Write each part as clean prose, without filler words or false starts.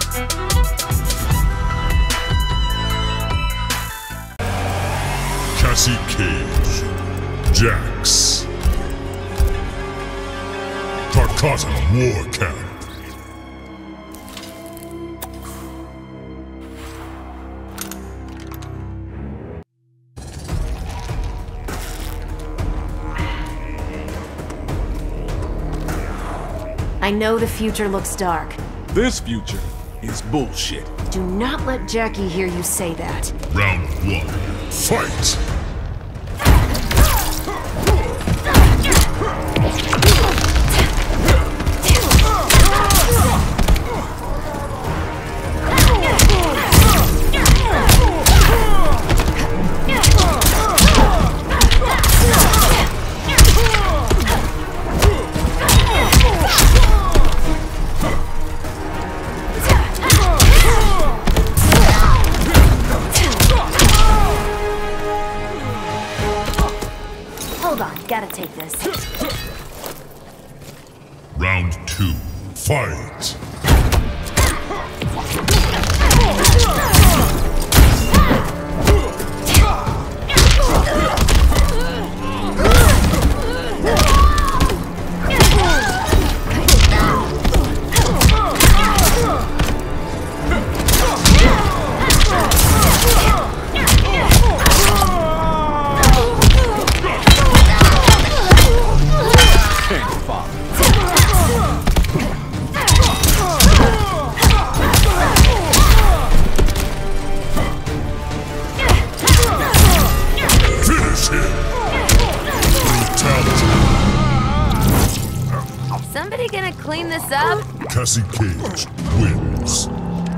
Cassie Cage, Jax, Tarkata War Camp. I know the future looks dark. This future is bullshit. Do not let Jackie hear you say that. Round 1, fight! Hold on, gotta take this. Round 2, fight! Somebody gonna clean this up? Cassie Cage wins.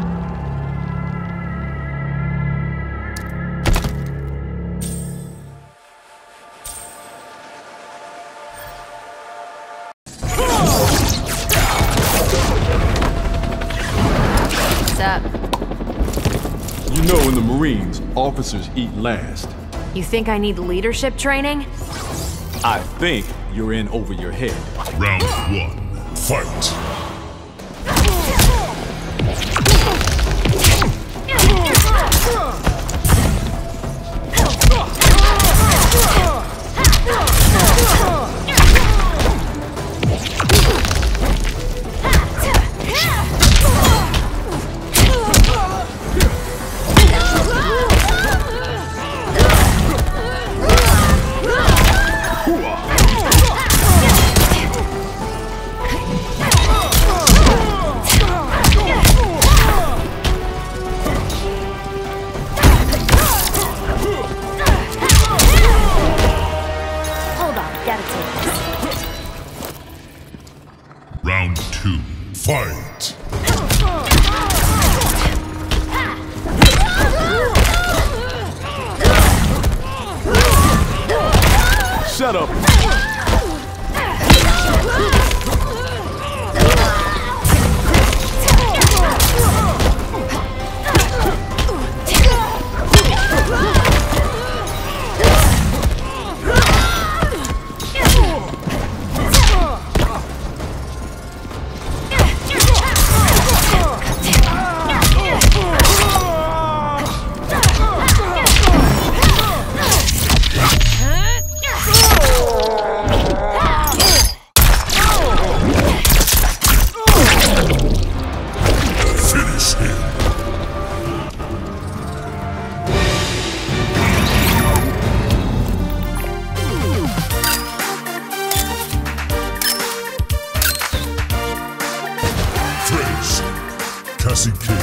What's up? You know in the Marines, officers eat last. You think I need leadership training? I think you're in over your head. Round 1, fight! Round 2, fight! Shut up! Cassie Quinn.